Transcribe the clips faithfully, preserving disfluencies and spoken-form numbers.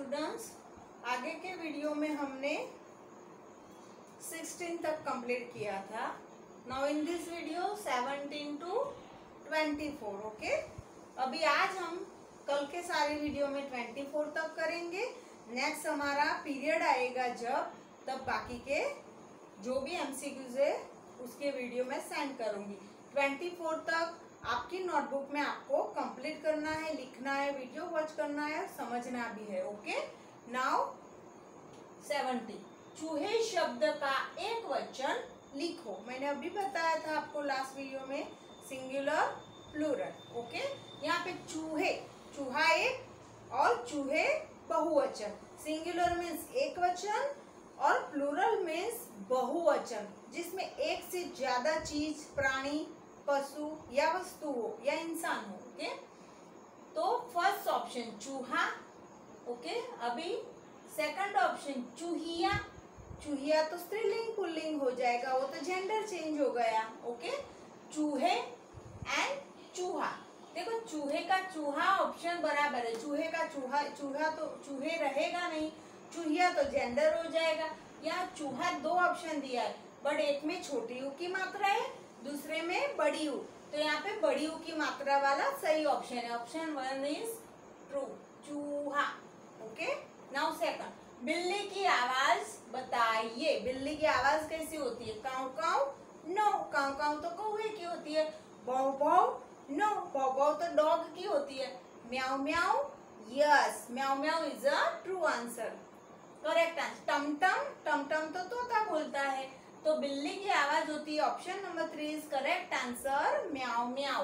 Students, आगे के video में हमने सिक्सटीन तक कंप्लीट किया था। Now in this video seventeen to twenty four. Okay, अभी आज हम कल के सारे वीडियो में ट्वेंटी फोर तक करेंगे। नेक्स्ट हमारा पीरियड आएगा जब, तब बाकी के जो भी एमसीक्यूज है उसके वीडियो में सेंड करूंगी। ट्वेंटी फोर तक आपकी नोटबुक में आपको कंप्लीट करना है, लिखना है, वीडियो वॉच करना है, समझना भी है। ओके, नाउ सेवेंटी, चूहे शब्द का एक वचन लिखो। मैंने अभी बताया था आपको लास्ट वीडियो में सिंगुलर प्लूरल। ओके, यहाँ पे चूहे, चूहा एक और चूहे बहुवचन। सिंगुलर मीन्स एक वचन और प्लूरल मीन्स बहुवचन, जिसमें एक से ज्यादा चीज, प्राणी, पशु या वस्तु हो या इंसान हो। ओके, तो फर्स्ट ऑप्शन चूहा। ओके, अभी सेकंड ऑप्शन चूहिया। चूहिया तो स्त्रीलिंग पुल्लिंग हो जाएगा, वो तो जेंडर चेंज हो गया। ओके, चूहे एंड चूहा। देखो, चूहे का चूहा ऑप्शन बराबर है। चूहे का चूहा, चूहा तो चूहे रहेगा नहीं, चूहिया तो जेंडर हो जाएगा। यहाँ चूहा दो ऑप्शन दिया है, बट एक में छोटी यू की मात्रा है, दूसरे में बड़ी यू, तो यहाँ पे बड़ी यू की मात्रा वाला सही ऑप्शन है। ऑप्शन वन इज ट्रू, चूहा। ओके, नाउ सेकंड, बिल्ली की आवाज बताइए। बिल्ली की आवाज कैसी होती है? काऊ काऊ नो, काऊ काऊ तो कौवे की होती है। भौ भौ नो, भौ भौ तो डॉग की होती है। म्याऊ म्याऊ यस, म्याऊ म्याऊ is a true answer, correct answer. टमटम, टमटम तो तोता बोलता है, तो बिल्ली की आवाज होती है। Option number three is correct answer, म्याऊ म्याऊ।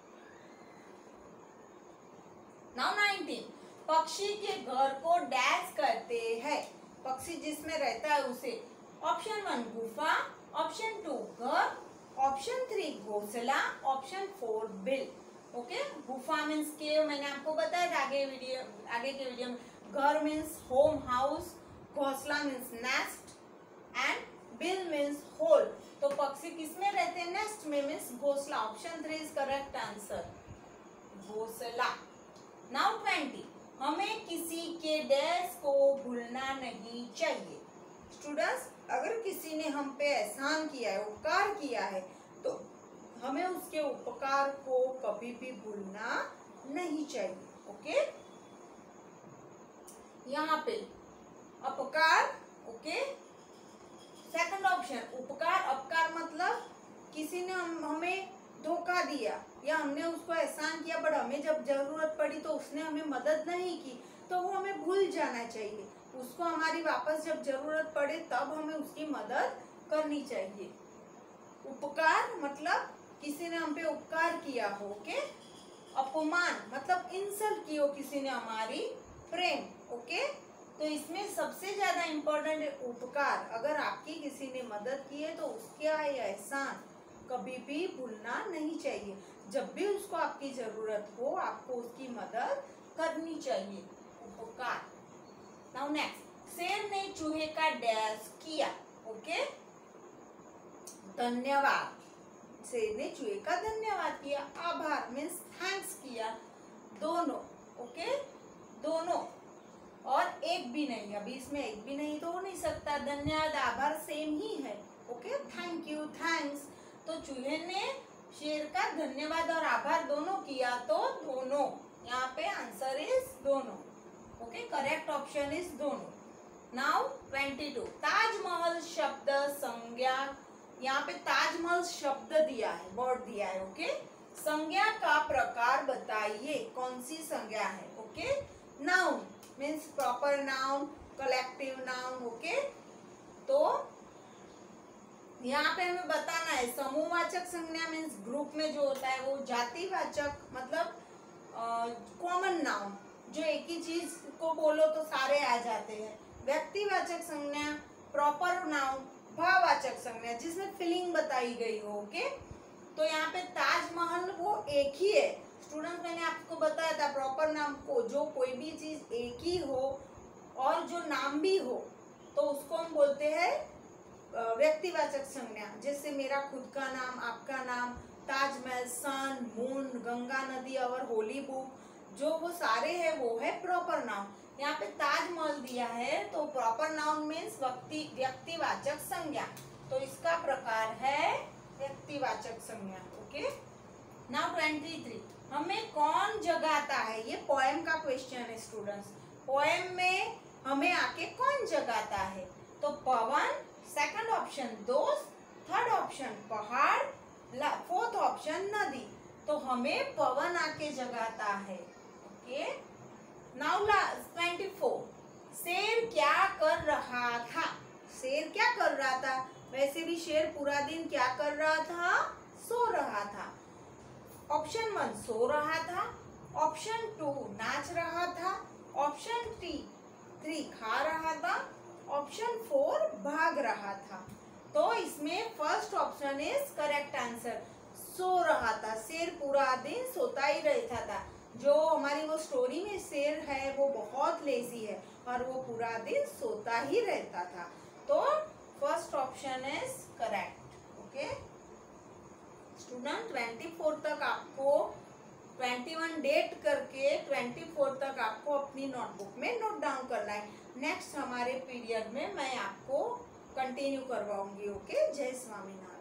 नाउ नाइनटीन, पक्षी के घर को डैश करते हैं। पक्षी जिसमें रहता है उसे। ऑप्शन वन गुफा, ऑप्शन टू घर, ऑप्शन थ्री घोंसला, ऑप्शन फोर बिल। ओके, गुफा मीन्स केव, मैंने आपको बताया था आगे वीडियो आगे के वीडियो में। घर मीन्स होम हाउस, घोंसला मीन्स नेस्ट एंड बिल मीन्स होल। तो पक्षी किसमें रहते हैं? नेस्ट में, मीन्स घोंसला। Option three is correct answer, घोंसला। नाउ ट्वेंटी, हमें किसी के डैश को भूलना नहीं चाहिए। स्टूडेंट्स, अगर किसी ने हम पे एहसान किया है, उपकार किया है, तो हमें उसके उपकार को कभी भी भूलना नहीं चाहिए। ओके, यहाँ पे अपकार। ओके, सेकंड ऑप्शन उपकार। अपकार मतलब किसी ने हम हमें धोखा दिया या हमने उसको एहसान किया, बट हमें जब जरूरत पड़ी तो उसने हमें मदद नहीं की, तो वो हमें भूल जाना चाहिए। उसको हमारी वापस जब जरूरत पड़े तब हमें उसकी मदद करनी चाहिए। उपकार मतलब किसी ने हम पे उपकार किया हो। ओके, अपमान मतलब इंसल्ट की हो किसी ने हमारी, प्रेम। ओके, तो इसमें सबसे ज्यादा इम्पोर्टेंट है उपकार। अगर आपकी किसी ने मदद की है तो उसका ये एहसान कभी भी भूलना नहीं चाहिए। जब भी उसको आपकी जरूरत हो, आपको उसकी मदद करनी चाहिए। उपकार। नाउ नेक्स्ट, शेर ने चूहे का डैश किया। ओके, धन्यवाद। शेर ने चूहे का धन्यवाद किया। आभार मीन्स थैंक्स किया। दोनों। ओके, दोनों और एक भी नहीं। अभी इसमें एक भी नहीं तो हो नहीं सकता। धन्यवाद आभार सेम ही है। Okay, thank you, thanks. तो चूहे ने शेर का धन्यवाद और आभार दोनों किया, तो दोनों। यहाँ पे आंसर इज दोनों। ओके, करेक्ट ऑप्शन इज दोनों। नाउ ट्वेंटी टू, ताजमहल शब्द संज्ञा। यहाँ पे ताजमहल शब्द दिया है, वर्ड दिया है। ओके, संज्ञा का प्रकार बताइए, कौन सी संज्ञा है? Okay, noun means proper noun, collective noun. Okay, तो यहाँ पे हमें बताना है समूहवाचक संज्ञा मीन्स ग्रुप में जो होता है वो। जातिवाचक मतलब कॉमन नाउन, जो एक ही चीज को बोलो तो सारे आ जाते हैं। व्यक्तिवाचक संज्ञा प्रॉपर नाउन। भाववाचक संज्ञा जिसमें फीलिंग बताई गई हो। ओके, तो यहाँ पे ताजमहल वो एक ही है। स्टूडेंट, मैंने आपको बताया था प्रॉपर नाम को, जो कोई भी चीज एक ही हो और जो नाम भी हो तो उसको हम बोलते हैं व्यक्तिवाचक संज्ञा। जैसे मेरा खुद का नाम, आपका नाम, ताजमहल, सन, मून, गंगा नदी और होली बुक, जो वो सारे है वो है प्रॉपर नाउन। यहाँ पे ताजमहल दिया है तो प्रॉपर नाउन मीन्स व्यक्ति व्यक्तिवाचक संज्ञा, तो इसका प्रकार है व्यक्तिवाचक संज्ञा। ओके, नाउ ट्वेंटी थ्री, हमें कौन जगाता है? ये पोएम का क्वेश्चन है स्टूडेंट्स। पोएम में हमें आके कौन जगाता है? तो पवन, सेकंड ऑप्शन दोस्त, थर्ड ऑप्शन पहाड़, फोर्थ ऑप्शन नदी। तो हमें पवन आके जगाता है। ओके, नाउ ट्वेंटी फोर, शेर क्या कर रहा था? शेर क्या कर रहा था? वैसे भी शेर पूरा दिन क्या कर रहा था? सो रहा था। ऑप्शन वन सो रहा था, ऑप्शन टू नाच रहा था, ऑप्शन थ्री थ्री खा रहा था, ऑप्शन फोर भाग रहा था। तो इसमें first option is correct answer, सो रहा था। शेर पूरा दिन सोता ही रहता था। जो हमारी वो स्टोरी में शेर है वो बहुत लेजी है और वो पूरा दिन सोता ही रहता था। तो first option is correct. Okay student, twenty four तक आपको ट्वेंटी वन डेट करके ट्वेंटी फोर तक आपको अपनी नोटबुक में नोट डाउन करना है। नेक्स्ट हमारे पीरियड में मैं आपको कंटिन्यू करवाऊंगी। ओके, जय स्वामीनारायण।